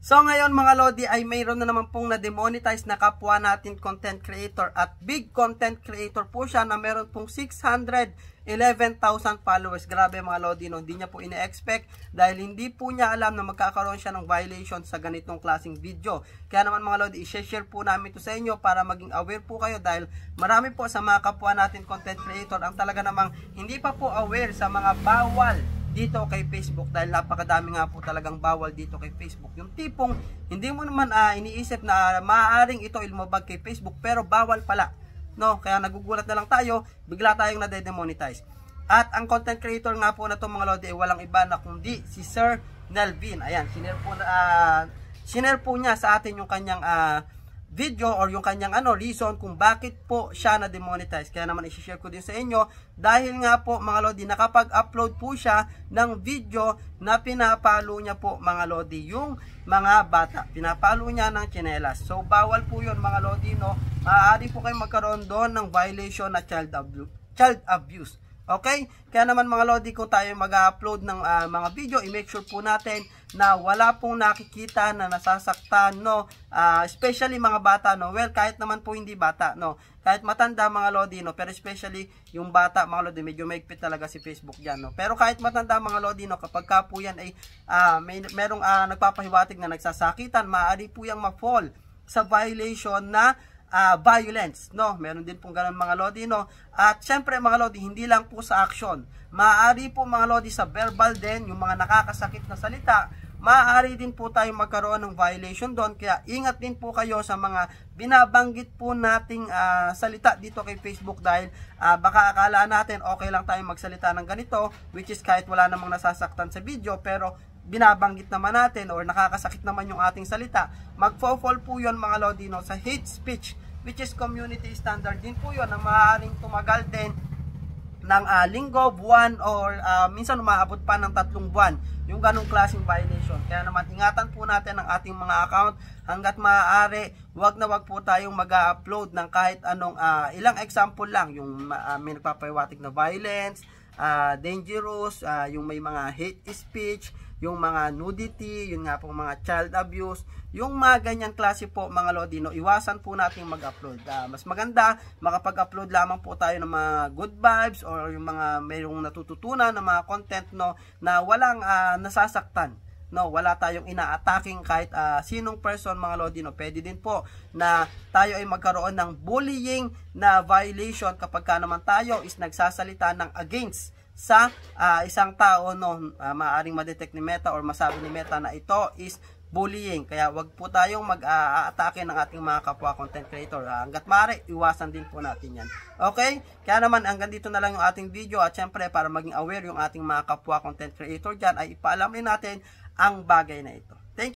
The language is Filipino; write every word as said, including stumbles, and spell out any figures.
So ngayon mga Lodi ay mayroon na naman pong na-demonetize na kapwa natin content creator at big content creator po siya na meron pong six hundred eleven thousand followers. Grabe mga Lodi, no? Hindi niya po ine-expect dahil hindi po niya alam na magkakaroon siya ng violation sa ganitong klaseng video. Kaya naman mga Lodi, i-share po namin ito sa inyo para maging aware po kayo dahil marami po sa mga kapwa natin content creator ang talaga namang hindi pa po aware sa mga bawal dito kay Facebook dahil napakadami nga po talagang bawal dito kay Facebook. Yung tipong hindi mo naman uh, iniisip na maaaring ito ilmabag kay Facebook pero bawal pala. No, kaya nagugulat na lang tayo, bigla tayong nade-demonetize. At ang content creator nga po na to mga Lodi ay walang iba na kundi si Sir Nelvin. Ayan, sinare po uh, sinare po niya sa atin yung kanyang uh, video or yung kanyang ano reason kung bakit po siya na demonetize. Kaya naman i-share ko din sa inyo dahil nga po mga Lodi nakapag-upload po siya ng video na pinapalo niya po mga Lodi yung mga bata. Pinapalo niya ng tsinelas. So bawal po yun mga Lodi, no. Maaari po kayong magkaroon doon ng violation na child abuse. Child abuse. Okay? Kaya naman mga Lodi, kung tayo mag-upload ng uh, mga video, i-make sure po natin na wala pong nakikita na nasasaktan, no? Uh, especially mga bata, no? Well, kahit naman po hindi bata, no? Kahit matanda mga Lodi, no? Pero especially yung bata mga Lodi, medyo maigpit talaga si Facebook dyan, no? Pero kahit matanda mga Lodi, no? Kapag ka po yan ay uh, may, merong uh, nagpapahiwatig na nagsasakitan, maaari po yung ma-fall sa violation na Uh, violence, no? Meron din pong ganun mga Lodi, no? At syempre mga Lodi, hindi lang po sa action. Maaari po mga Lodi sa verbal din, yung mga nakakasakit na salita, maaari din po tayo magkaroon ng violation doon. Kaya ingat din po kayo sa mga binabanggit po nating uh, salita dito kay Facebook dahil uh, baka akala natin okay lang tayo magsalita ng ganito, which is kahit wala namang nasasaktan sa video, pero binabanggit naman natin or nakakasakit naman yung ating salita, magfo-fall po yun mga Lodi, no, sa hate speech, which is community standard din po yun na maaaring tumagal din ng uh, linggo, buwan, or uh, minsan umaabot pa ng tatlong buwan yung ganong klaseng violation. Kaya naman ingatan po natin ang ating mga account hanggat maaari. Wag na wag po tayong mag-upload ng kahit anong uh, ilang example lang, yung uh, may nagpapahiwatig na violence, uh, dangerous, uh, yung may mga hate speech, yung mga nudity, yung nga pong mga child abuse, yung mga ganyan klase po mga Lodi, no, iwasan po natin mag-upload. Uh, mas maganda makapag-upload lamang po tayo ng mga good vibes or yung mga mayroong natututunan ng mga content, no, na walang uh, nasasaktan. No, wala tayong ina-attacking kahit uh, sinong person mga Lodi, no. Pwede din po na tayo ay magkaroon ng bullying na violation kapag ka naman tayo is nagsasalita ng against sa uh, isang tao, no, uh, maaaring ma-detect ni Meta or masabi ni Meta na ito is bullying. Kaya wag po tayong mag-aatake ng ating mga kapwa content creator. Uh, hanggat maaari, iwasan din po natin yan. Okay? Kaya naman hanggang dito na lang yung ating video at syempre para maging aware yung ating mga kapwa content creator dyan ay ipaalam rin natin ang bagay na ito. Thank you.